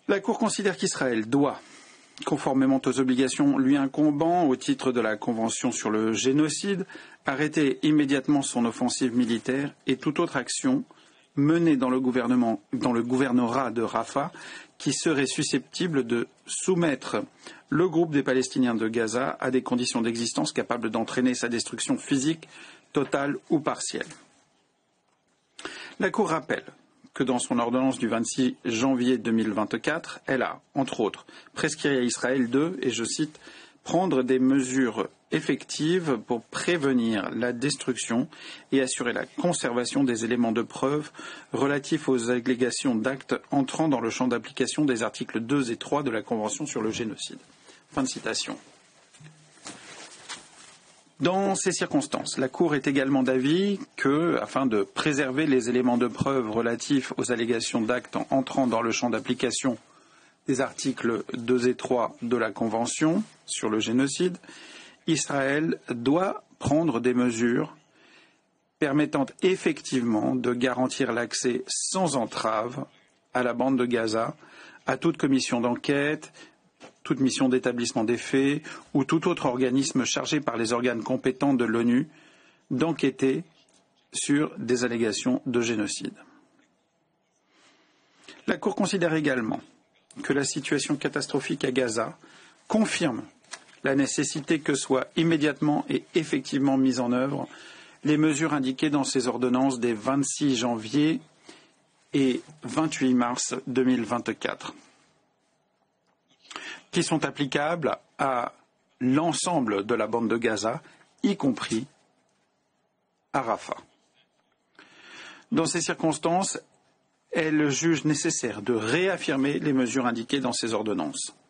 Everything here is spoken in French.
La Cour considère qu'Israël doit, conformément aux obligations lui incombant au titre de la Convention sur le génocide, arrêter immédiatement son offensive militaire et toute autre action menée dans le gouvernorat de Rafah qui serait susceptible de soumettre le groupe des Palestiniens de Gaza à des conditions d'existence capables d'entraîner sa destruction physique, totale ou partielle. La Cour rappelle que dans son ordonnance du 26 janvier 2024, elle a, entre autres, prescrit à Israël de, et je cite, prendre des mesures effectives pour prévenir la destruction et assurer la conservation des éléments de preuve relatifs aux allégations d'actes entrant dans le champ d'application des articles 2 et 3 de la Convention sur le génocide. Fin de citation. Dans ces circonstances, la Cour est également d'avis que, afin de préserver les éléments de preuve relatifs aux allégations d'actes entrant dans le champ d'application des articles 2 et 3 de la Convention sur le génocide, Israël doit prendre des mesures permettant effectivement de garantir l'accès sans entrave à la bande de Gaza, à toute commission d'enquête, toute mission d'établissement des faits ou tout autre organisme chargé par les organes compétents de l'ONU d'enquêter sur des allégations de génocide. La Cour considère également que la situation catastrophique à Gaza confirme la nécessité que soient immédiatement et effectivement mises en œuvre les mesures indiquées dans ces ordonnances des 26 janvier et 28 mars 2024, qui sont applicables à l'ensemble de la bande de Gaza, y compris à Rafah. Dans ces circonstances, elle juge nécessaire de réaffirmer les mesures indiquées dans ces ordonnances.